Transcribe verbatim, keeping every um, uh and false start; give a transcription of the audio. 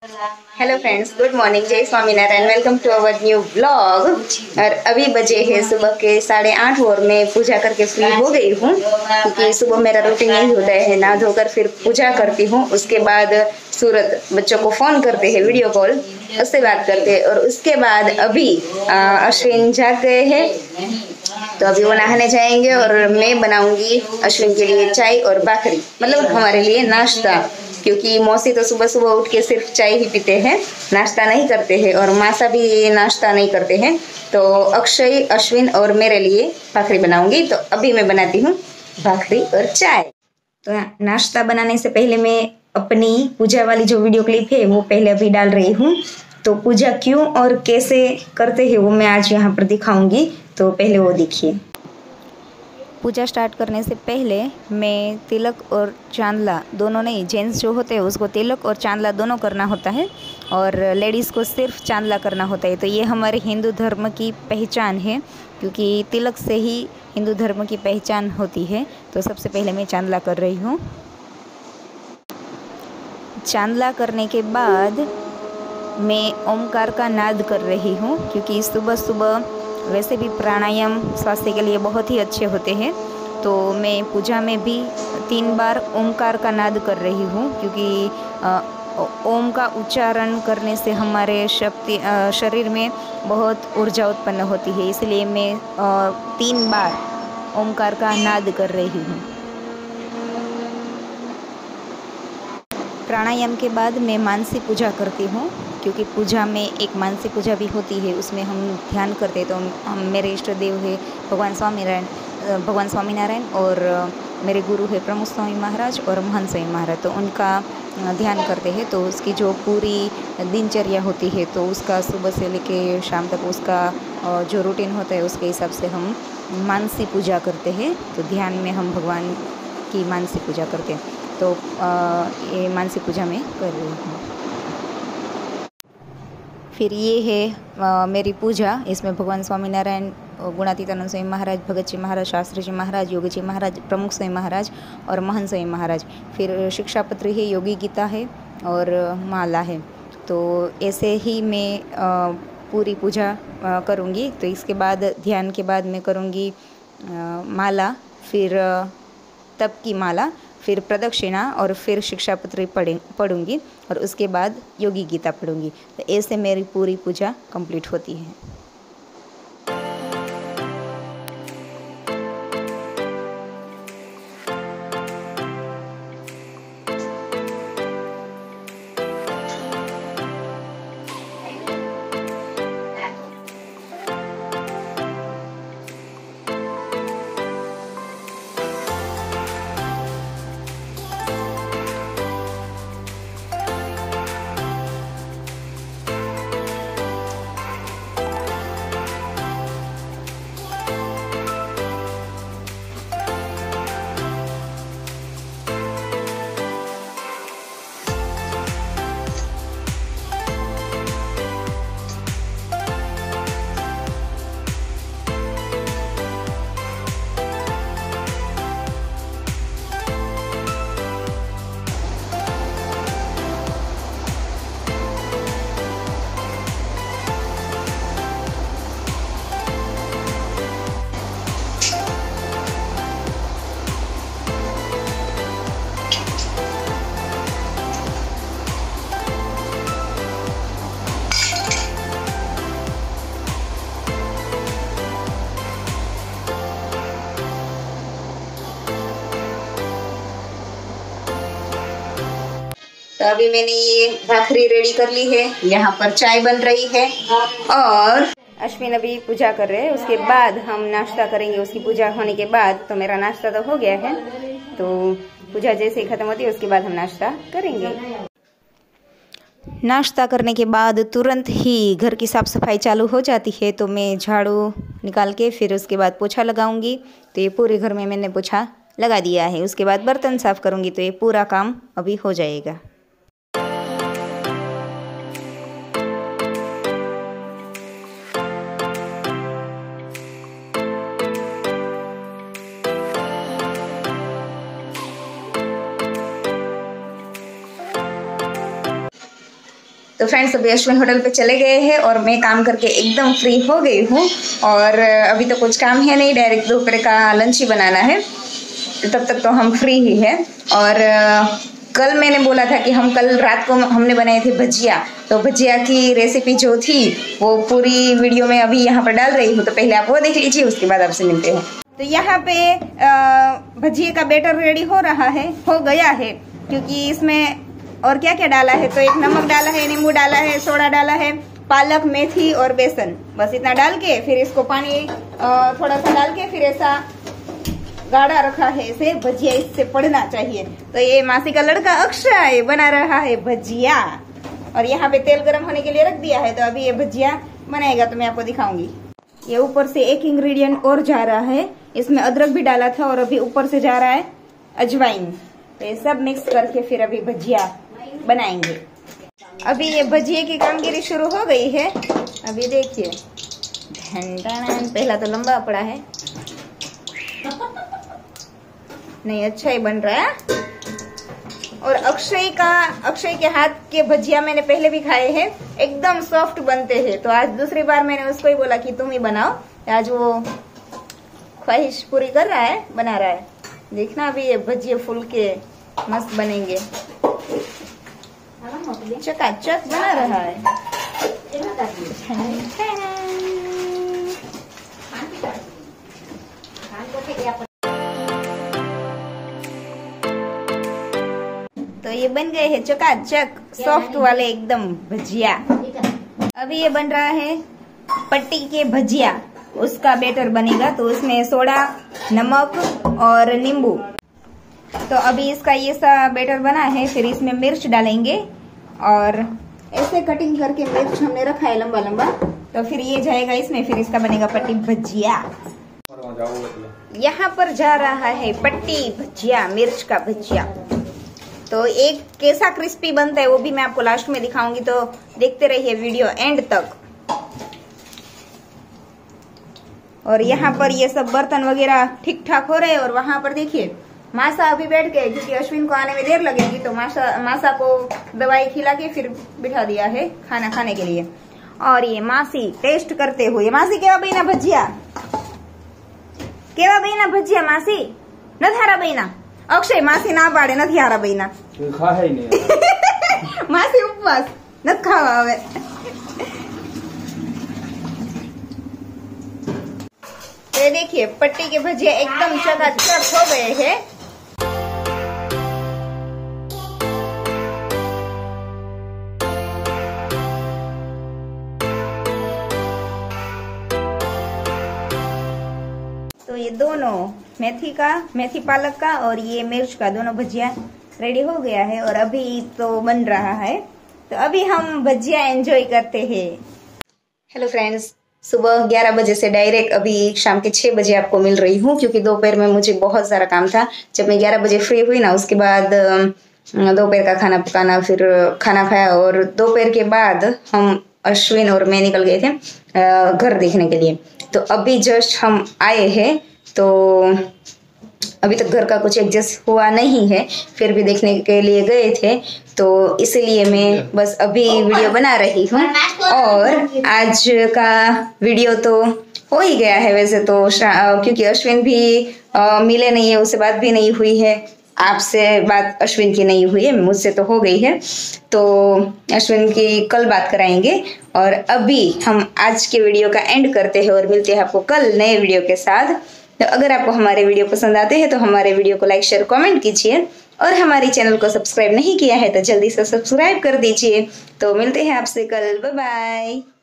Hello friends, good morning, जय Swaminarayan. Welcome to our new blog. और अभी बजे है सुबह के साढ़े आठ और मैं पूजा करके फ्री हो गई हूँ, क्योंकि सुबह मेरा रूटीन यही होता है, नहा धोकर फिर पूजा करती हूँ। उसके बाद सूरत बच्चों को फ़ोन करते हैं, वीडियो कॉल, उससे बात करते हैं। और उसके बाद अभी अश्विन जाग गए हैं, तो अभी वो नहाने जाएंगे और मैं बनाऊंगी अश्विन के लिए चाय और भाखरी, मतलब हमारे लिए नाश्ता, क्योंकि मौसी तो सुबह सुबह उठ के सिर्फ चाय ही पीते हैं, नाश्ता नहीं करते हैं। और मासा भी ये नाश्ता नहीं करते हैं, तो अक्षय, अश्विन और मेरे लिए भाखरी बनाऊंगी। तो अभी मैं बनाती हूँ भाखरी और चाय। तो नाश्ता बनाने से पहले मैं अपनी पूजा वाली जो वीडियो क्लिप है वो पहले अभी डाल रही हूँ। तो पूजा क्यों और कैसे करते हैं वो मैं आज यहाँ पर दिखाऊंगी, तो पहले वो देखिए। पूजा स्टार्ट करने से पहले मैं तिलक और चांदला दोनों, नहीं, जेंट्स जो होते हैं उसको तिलक और चांदला दोनों करना होता है, और लेडीज़ को सिर्फ चांदला करना होता है। तो ये हमारे हिंदू धर्म की पहचान है, क्योंकि तिलक से ही हिंदू धर्म की पहचान होती है। तो सबसे पहले मैं चांदला कर रही हूँ। चांदला करने के बाद मैं ओमकार का नाद कर रही हूँ, क्योंकि सुबह सुबह वैसे भी प्राणायाम स्वास्थ्य के लिए बहुत ही अच्छे होते हैं। तो मैं पूजा में भी तीन बार ओमकार का नाद कर रही हूँ, क्योंकि ओम का उच्चारण करने से हमारे शक्ति शरीर में बहुत ऊर्जा उत्पन्न होती है, इसलिए मैं तीन बार ओमकार का नाद कर रही हूँ। प्राणायाम के बाद मैं मानसी पूजा करती हूँ, क्योंकि पूजा में एक मानसी पूजा भी होती है, उसमें हम ध्यान करते हैं। तो हम, मेरे इष्ट देव है भगवान स्वामीनारायण भगवान स्वामीनारायण और मेरे गुरु है प्रमुख स्वामी महाराज और महंत स्वामी महाराज, तो उनका ध्यान करते हैं। तो उसकी जो पूरी दिनचर्या होती है, तो उसका सुबह से लेके शाम तक उसका जो रूटीन होता है उसके हिसाब से हम मानसी पूजा करते हैं। तो ध्यान में हम भगवान की मानसी पूजा करते हैं। तो आ, ये मानसी पूजा में कर रही हूँ। फिर ये है आ, मेरी पूजा। इसमें भगवान स्वामीनारायण, गुणातीतानंद स्वामी महाराज, भगत जी महाराज, शास्त्री जी महाराज, योगी जी महाराज, प्रमुख स्वामी महाराज और महंत स्वामी महाराज। फिर शिक्षापत्री है, योगी गीता है और माला है। तो ऐसे ही मैं आ, पूरी पूजा आ, करूँगी। तो इसके बाद ध्यान के बाद मैं करूँगी माला, फिर तप की माला, फिर प्रदक्षिणा और फिर शिक्षापत्री पढ़े पढ़ूँगी और उसके बाद योगी गीता पढ़ूँगी। तो ऐसे मेरी पूरी पूजा कंप्लीट होती है। तो अभी मैंने ये भाखरी रेडी कर ली है, यहाँ पर चाय बन रही है और अश्विन अभी पूजा कर रहे हैं। उसके बाद हम नाश्ता करेंगे। उसकी पूजा होने के बाद, तो मेरा नाश्ता तो हो गया है, तो पूजा जैसे ही खत्म होती है उसके बाद हम नाश्ता करेंगे। नाश्ता करने के बाद तुरंत ही घर की साफ़ सफाई चालू हो जाती है। तो मैं झाड़ू निकाल के फिर उसके बाद पोछा लगाऊंगी। तो ये पूरे घर में मैंने पोछा लगा दिया है। उसके बाद बर्तन साफ़ करूंगी, तो ये पूरा काम अभी हो जाएगा। तो फ्रेंड्स अभी अश्विन होटल पे चले गए हैं और मैं काम करके एकदम फ्री हो गई हूँ और अभी तो कुछ काम है नहीं, डायरेक्ट दोपहर का लंच ही बनाना है, तब तक तो हम फ्री ही हैं। और कल मैंने बोला था कि हम कल रात को हमने बनाए थे भजिया, तो भजिया की रेसिपी जो थी वो पूरी वीडियो में अभी यहाँ पर डाल रही हूँ, तो पहले आप वो देख लीजिए, उसके बाद आपसे मिलते हैं। तो यहाँ पे भजिए का बैटर रेडी हो रहा है, हो गया है, क्योंकि इसमें और क्या क्या डाला है, तो एक नमक डाला है, नींबू डाला है, सोडा डाला है, पालक, मेथी और बेसन, बस इतना डाल के फिर इसको पानी थोड़ा सा डाल के फिर ऐसा गाढ़ा रखा है, इसे भजिया इससे पड़ना चाहिए। तो ये मासी का लड़का अक्षय बना रहा है भजिया और यहाँ पे तेल गरम होने के लिए रख दिया है, तो अभी ये भजिया बनाएगा तो मैं आपको दिखाऊंगी। ये ऊपर से एक इंग्रेडिएंट और जा रहा है, इसमें अदरक भी डाला था और अभी ऊपर से जा रहा है अजवाइन, तो ये सब मिक्स करके फिर अभी भजिया बनाएंगे। अभी ये भजिए की कामगिरी शुरू हो गई है, अभी देखिए पहला तो लंबा पड़ा है, नहीं अच्छा ही बन रहा है। और अक्षय का अक्षय के हाथ के भजिया मैंने पहले भी खाए हैं, एकदम सॉफ्ट बनते हैं, तो आज दूसरी बार मैंने उसको ही बोला कि तुम ही बनाओ, आज वो ख्वाहिश पूरी कर रहा है, बना रहा है। देखना अभी ये भजिए फूल के मस्त बनेंगे, चकाचक बना रहा है। तो ये बन गए हैं चकाचक सॉफ्ट वाले एकदम भजिया। अभी ये बन रहा है पट्टी के भजिया, उसका बैटर बनेगा, तो उसमें सोडा, नमक और नींबू। तो अभी इसका ये सा बैटर बना है, फिर इसमें मिर्च डालेंगे और ऐसे कटिंग करके मिर्च हमने रखा है लंबा लंबा, तो फिर ये जाएगा इसमें, फिर इसका बनेगा पट्टी भजिया। यहाँ पर जा रहा है पट्टी भजिया, मिर्च का भजिया। तो एक कैसा क्रिस्पी बनता है वो भी मैं आपको लास्ट में दिखाऊंगी, तो देखते रहिए वीडियो एंड तक। और यहाँ पर ये सब बर्तन वगैरह ठीक ठाक हो रहे हैं और वहां पर देखिए मासा अभी बैठ गए, क्योंकि अश्विन को आने में देर लगेगी, तो मासा मासा को दवाई खिला के फिर बिठा दिया है खाना खाने के लिए। और ये मासी टेस्ट करते हुए, मासी केवा बहिना भजिया, केवा बहिना भजिया मासी न थारा बहिना। अक्षय मासी ना पाड़े નથી હારા બઈના ખાય નહીં માસી ઉપવાસ નથી ખાવા આવે। ये देखिए पट्टी के भजिया एकदम चकाचक हो गए हैं। तो ये दोनों मेथी का, मेथी पालक का और ये मिर्च का दोनों भजिया रेडी हो गया है और अभी तो बन रहा है, तो अभी हम भजिया एंजॉय करते हैं। हेलो फ्रेंड्स, सुबह ग्यारह बजे से डायरेक्ट अभी शाम के छह बजे आपको मिल रही हूँ, क्योंकि दोपहर में मुझे बहुत सारा काम था। जब मैं ग्यारह बजे फ्री हुई ना, उसके बाद दोपहर का खाना पकाना, फिर खाना खाया और दोपहर के बाद हम अश्विन और मैं निकल गए थे घर देखने के लिए। तो अभी जस्ट हम आए हैं, तो अभी तक घर का कुछ एडजस्ट हुआ नहीं है, फिर भी देखने के लिए गए थे, तो इसीलिए मैं बस अभी वीडियो बना रही हूँ। और आज का वीडियो तो हो ही गया है वैसे तो, क्योंकि अश्विन भी आ, मिले नहीं है, उससे बात भी नहीं हुई है, आपसे बात अश्विन की नहीं हुई है, मुझसे तो हो गई है, तो अश्विन की कल बात कराएंगे। और अभी हम आज के वीडियो का एंड करते हैं और मिलते हैं आपको कल नए वीडियो के साथ। तो अगर आपको हमारे वीडियो पसंद आते हैं तो हमारे वीडियो को लाइक, शेयर, कमेंट कीजिए, और हमारे चैनल को सब्सक्राइब नहीं किया है तो जल्दी से सब्सक्राइब कर दीजिए। तो मिलते हैं आपसे कल, बाय बाय।